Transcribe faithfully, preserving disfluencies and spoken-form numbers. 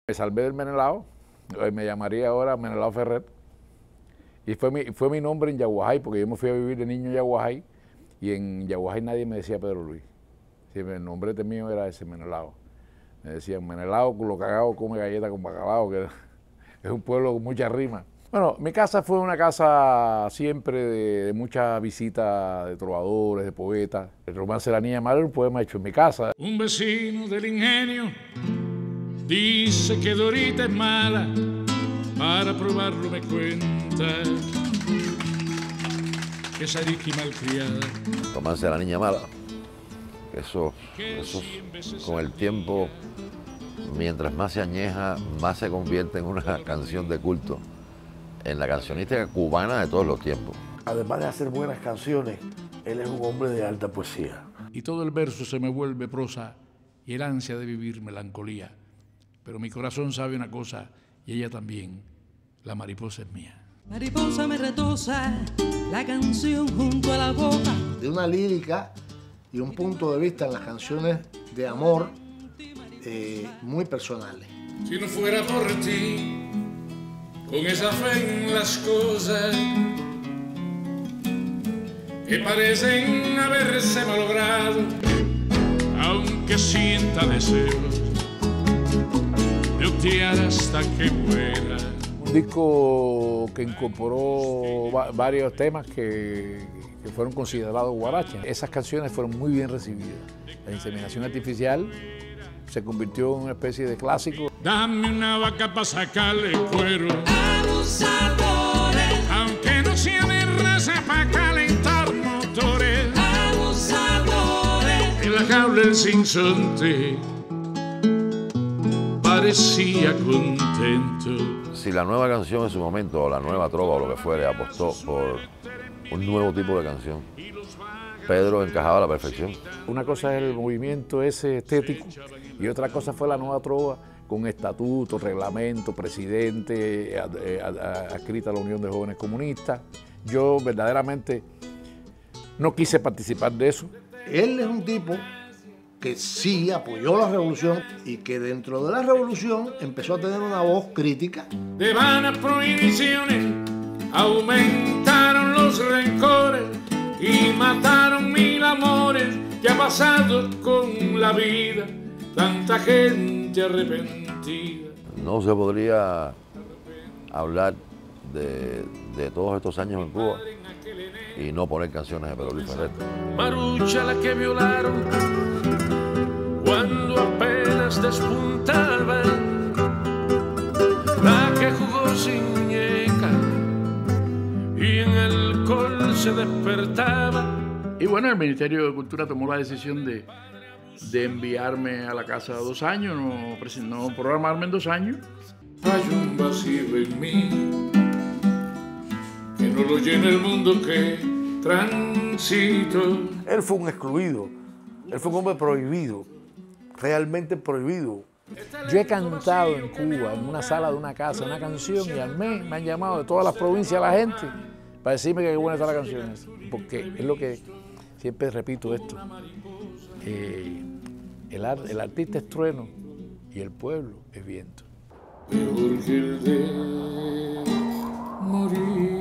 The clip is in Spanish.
Me salvé del Menelao, me llamaría ahora Menelao Ferrer, y fue mi, fue mi nombre en Yaguajay, porque yo me fui a vivir de niño en Yaguajay, y en Yaguajay nadie me decía Pedro Luis. Sí, el nombre mío era ese, Menelao. Me decían, Menelao, culo cagado, come galleta con bacalao, que es un pueblo con mucha rima. Bueno, mi casa fue una casa siempre de, de muchas visitas de trovadores, de poetas. El romance de la niña mala era un poema hecho en mi casa. Un vecino del ingenio dice que Dorita es mala, para probarlo me cuenta que es arica y malcriada. Romance de la niña mala. Eso, eso con el tiempo, mientras más se añeja, más se convierte en una canción de culto, en la cancionística cubana de todos los tiempos. Además de hacer buenas canciones, él es un hombre de alta poesía. Y todo el verso se me vuelve prosa y el ansia de vivir melancolía. Pero mi corazón sabe una cosa y ella también, la mariposa es mía. Mariposa me retosa la canción junto a la boca. De una lírica y un punto de vista en las canciones de amor eh, muy personales. Si no fuera por ti, con esa fe en las cosas que parecen haberse malogrado, aunque sienta deseos de odiar hasta que muera. Un disco que incorporó va varios temas que, que fueron considerados guarachas. Esas canciones fueron muy bien recibidas. La inseminación artificial se convirtió en una especie de clásico. Dame una vaca para sacarle cuero, Abusadores, aunque no sea de raza para calentar motores. abusadores. En la jaula el sinsonte parecía contento. Si la nueva canción en su momento, o la nueva trova o lo que fuere, apostó por un nuevo tipo de canción, Pedro encajaba a la perfección. Una cosa es el movimiento ese estético y otra cosa fue la nueva trova con estatuto, reglamento, presidente, eh, adscrita a la Unión de Jóvenes Comunistas. Yo verdaderamente no quise participar de eso. Él es un tipo que sí apoyó la revolución y que dentro de la revolución empezó a tener una voz crítica. De vanas prohibiciones aumentaron los rencores y mataron mil amores. ¿Qué ha pasado con la vida? Tanta gente arrepentida. No se podría hablar de, de todos estos años en Cuba y no poner canciones de Pedro Luis Ferrer. Marucha la que violaron cuando apenas despuntaba, la que jugó sin muñeca y en el alcohol se despertaba. Y bueno, el Ministerio de Cultura tomó la decisión de, de enviarme a la casa dos años, no, no programarme en dos años. Hay un vacío en mí que no lo llena el mundo que transito. Él fue un excluido, él fue un hombre prohibido, realmente prohibido. Yo he cantado en Cuba, en una sala de una casa, una canción, y al mes me han llamado de todas las provincias la gente para decirme que qué buena está la canción. Porque es lo que siempre repito esto. Eh, el, art, el artista es trueno y el pueblo es viento. Peor que el de morir.